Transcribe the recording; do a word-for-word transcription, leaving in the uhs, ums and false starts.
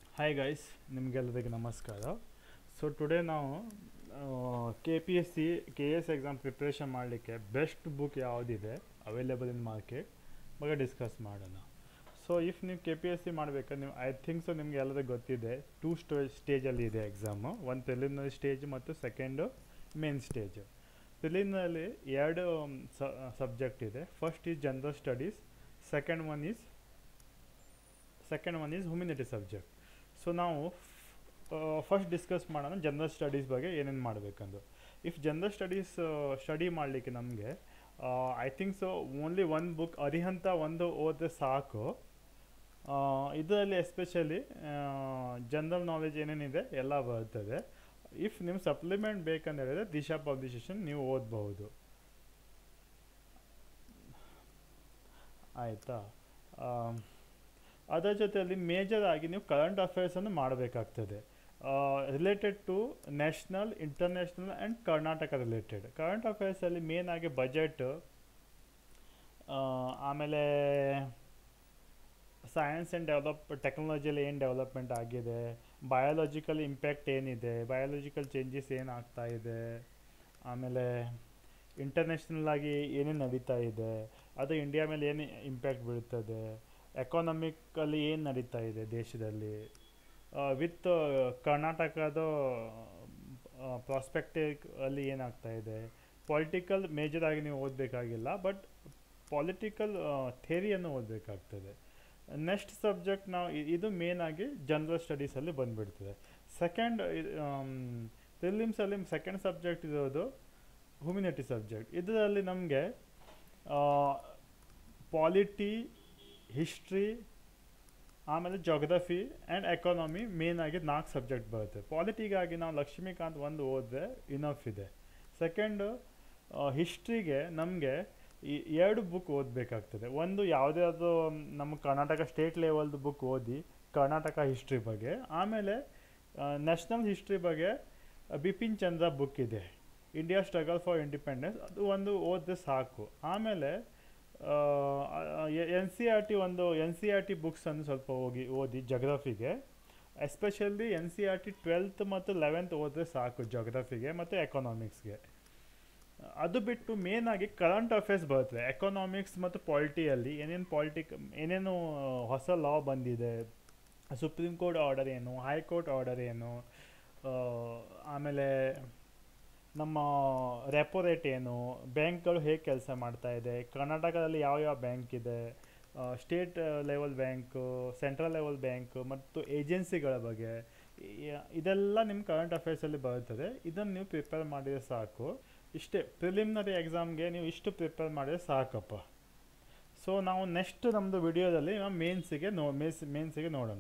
Hi guys, ನಿಮಗೆಲ್ಲರಿಗೆ ನಮಸ್ಕಾರ. So today ನಾವು K P S C K S exam preparation ಮಾಡಲಿಕ್ಕೆ ಬೆಸ್ಟ್ ಬುಕ್ ಯಾವುದಿದೆ ಅವೈಲೇಬಲ್ ಇನ್ ಮಾರ್ಕೆಟ್ ಬಗ್ಗೆ ಡಿಸ್ಕಸ್ ಮಾಡೋಣ. ಸೊ ಇಫ್ ನೀವು ಕೆ ಪಿ ಎಸ್ ಸಿ ಮಾಡಬೇಕಾದ್ರೆ ನೀವು ಐ ಥಿಂಕ್ ಸೊ ನಿಮಗೆ ಎಲ್ಲರಿಗೂ ಗೊತ್ತಿದೆ, ಟೂ ಸ್ಟೋ ಸ್ಟೇಜಲ್ಲಿ ಇದೆ ಎಕ್ಸಾಮು. ಒಂದು ಪ್ರಿಲಿಮಿನರಿ ಸ್ಟೇಜ್ ಮತ್ತು ಸೆಕೆಂಡು ಮೇನ್ ಸ್ಟೇಜು. ಪ್ರಿಲಿಮಿನರಿ ಎರಡು ಸಬ್ಜೆಕ್ಟ್ ಇದೆ. First is general studies, second one is second one is humanity subject. So ನಾವು ಫಸ್ಟ್ ಡಿಸ್ಕಸ್ ಮಾಡೋಣ ಜನರಲ್ ಸ್ಟಡೀಸ್ ಬಗ್ಗೆ ಏನೇನು ಮಾಡಬೇಕಂದು. ಇಫ್ ಜನರಲ್ ಸ್ಟಡೀಸ್ ಸ್ಟಡಿ ಮಾಡಲಿಕ್ಕೆ ನಮಗೆ I think so only one book Arihant ಒಂದು ಓದಿದ್ರೆ ಸಾಕು. ಇದರಲ್ಲಿ ಎಸ್ಪೆಷಲಿ ಜನರಲ್ ನಾಲೆಜ್ ಏನೇನಿದೆ ಎಲ್ಲ ಬರ್ತದೆ. ಇಫ್ ನಿಮ್ಗೆ ಸಪ್ಲಿಮೆಂಟ್ ಬೇಕಂತ ಹೇಳಿದ್ರೆ ದಿಶಾ ಪಬ್ಲಿಷೇಷನ್ ನೀವು ಓದಬಹುದು. ಆಯಿತಾ? ಅದರ ಜೊತೆಯಲ್ಲಿ ಮೇಜರ್ ಆಗಿ ನೀವು ಕರೆಂಟ್ ಅಫೇರ್ಸನ್ನು ಮಾಡಬೇಕಾಗ್ತದೆ, related to national, international and Karnataka related. Current ಅಫೇರ್ಸಲ್ಲಿ ಮೇನ್ ಆಗಿ ಬಜೆಟ್, ಆಮೇಲೆ ಸೈನ್ಸ್ ಆ್ಯಂಡ್ ಡೆವಲಪ್ ಟೆಕ್ನಾಲಜಿಯಲ್ಲಿ ಏನು ಡೆವಲಪ್ಮೆಂಟ್ ಆಗಿದೆ, ಬಯಾಲಜಿಕಲ್ ಇಂಪ್ಯಾಕ್ಟ್ ಏನಿದೆ, ಬಯಾಲಜಿಕಲ್ ಚೇಂಜಸ್ ಏನಾಗ್ತಾ ಇದೆ, ಆಮೇಲೆ ಇಂಟರ್ನ್ಯಾಷನಲ್ ಆಗಿ ಏನೇನು ನಡೀತಾ ಇದೆ, ಅದು ಇಂಡಿಯಾ ಮೇಲೆ ಏನು ಇಂಪ್ಯಾಕ್ಟ್ ಬೀಳ್ತದೆ, ಎಕಾನಮಿಕಲ್ಲಿ ಏನು ನಡೀತಾ ಇದೆ ದೇಶದಲ್ಲಿ, ವಿತ್ ಕರ್ನಾಟಕದ ಪ್ರಾಸ್ಪೆಕ್ಟಿವ್ ಅಲ್ಲಿ ಏನಾಗ್ತಾ ಇದೆ. ಪೊಲಿಟಿಕಲ್ ಮೇಜರ್ ಆಗಿ ನೀವು ಓದಬೇಕಾಗಿಲ್ಲ, ಬಟ್ ಪೊಲಿಟಿಕಲ್ ಥಿಯರಿಯನ್ನು ಓದಬೇಕಾಗ್ತದೆ. ನೆಕ್ಸ್ಟ್ ಸಬ್ಜೆಕ್ಟ್ ನಾವು ಇದು ಮೇನ್ ಆಗಿ ಜನರಲ್ ಸ್ಟಡೀಸಲ್ಲಿ ಬಂದುಬಿಡ್ತದೆ. ಸೆಕೆಂಡ್ ಪ್ರಿಲಿಮ್ಸಲ್ಲಿ ಸೆಕೆಂಡ್ ಸಬ್ಜೆಕ್ಟ್ ಇರೋದು ಹ್ಯುಮ್ಯಾನಿಟಿ ಸಬ್ಜೆಕ್ಟ್. ಇದರಲ್ಲಿ ನಮಗೆ ಪಾಲಿಟಿ, ಹಿಸ್ಟ್ರಿ, ಆಮೇಲೆ ಜೋಗ್ರಫಿ ಆ್ಯಂಡ್ ಎಕಾನಮಿ ಮೇನ್ ಆಗಿ ನಾಲ್ಕು ಸಬ್ಜೆಕ್ಟ್ ಬರುತ್ತೆ. ಪಾಲಿಟಿಗಾಗಿ ನಾವು ಲಕ್ಷ್ಮೀಕಾಂತ್ ಒಂದು ಓದಿದ್ರೆ ಇನಫ್ ಇದೆ. ಸೆಕೆಂಡು ಹಿಸ್ಟ್ರಿಗೆ ನಮಗೆ ಈ ಎರಡು ಬುಕ್ ಓದಬೇಕಾಗ್ತದೆ. ಒಂದು ಯಾವುದೇ ಅದು ನಮ್ಮ ಕರ್ನಾಟಕ ಸ್ಟೇಟ್ ಲೆವೆಲ್ದು ಬುಕ್ ಓದಿ ಕರ್ನಾಟಕ ಹಿಸ್ಟ್ರಿ ಬಗ್ಗೆ. ಆಮೇಲೆ ನ್ಯಾಷನಲ್ ಹಿಸ್ಟ್ರಿ ಬಗ್ಗೆ ಬಿಪಿನ್ ಚಂದ್ರ ಬುಕ್ ಇದೆ, ಇಂಡಿಯಾ ಸ್ಟ್ರಗಲ್ ಫಾರ್ ಇಂಡಿಪೆಂಡೆನ್ಸ್, ಅದು ಒಂದು ಓದಿದ್ರೆ ಸಾಕು. ಆಮೇಲೆ ಎನ್ ಸಿ ಆರ್ ಟಿ ಒಂದು ಎನ್ ಸಿ ಆರ್ ಟಿ ಬುಕ್ಸನ್ನು ಸ್ವಲ್ಪ ಹೋಗಿ ಓದಿ ಜೋಗ್ರಫಿಗೆ. Especially N C R T twelfth ಮತ್ತು ಲೆವೆಂತ್ ಓದಿದ್ರೆ ಸಾಕು ಜೋಗ್ರಫಿಗೆ ಮತ್ತು ಎಕನಾಮಿಕ್ಸ್ಗೆ. ಅದು ಬಿಟ್ಟು ಮೇನ್ ಆಗಿ ಕರೆಂಟ್ ಅಫೇರ್ಸ್ ಬರ್ತದೆ. ಎಕನಾಮಿಕ್ಸ್ ಮತ್ತು ಪಾಲಿಟಿಯಲ್ಲಿ ಏನೇನು ಪಾಲಿಟಿಕ್ ಏನೇನು ಹೊಸ ಲಾ ಬಂದಿದೆ, ಸುಪ್ರೀಂ ಕೋರ್ಟ್ ಆರ್ಡರ್ ಏನು, ಹೈಕೋರ್ಟ್ ಆರ್ಡರ್ ಏನು, ಆಮೇಲೆ ನಮ್ಮ ರೆಪೋ ರೇಟ್ ಏನು, ಬ್ಯಾಂಕ್ಗಳು ಹೇಗೆ ಕೆಲಸ ಮಾಡ್ತಾ ಇದೆ, ಕರ್ನಾಟಕದಲ್ಲಿ ಯಾವ ಯಾವ ಬ್ಯಾಂಕ್ ಇದೆ, state level bank, central level bank ಮತ್ತು ಏಜೆನ್ಸಿಗಳ ಬಗ್ಗೆ, ಇದೆಲ್ಲ ನಿಮ್ಮ ಕರೆಂಟ್ ಅಫೇರ್ಸಲ್ಲಿ ಬರ್ತದೆ. ಇದನ್ನು ನೀವು ಪ್ರಿಪೇರ್ ಮಾಡಿದರೆ ಸಾಕು. ಇಷ್ಟೇ ಪ್ರಿಲಿಮಿನರಿ ಎಕ್ಸಾಮ್ಗೆ ನೀವು ಇಷ್ಟು ಪ್ರಿಪೇರ್ ಮಾಡಿದರೆ ಸಾಕಪ್ಪ. ಸೊ ನಾವು ನೆಕ್ಸ್ಟ್ ನಮ್ಮದು ವಿಡಿಯೋದಲ್ಲಿ ಮೇನ್ಸಿಗೆ ನೋ ಮೇನ್ಸ್ ಮೇನ್ಸಿಗೆ ನೋಡೋಣ.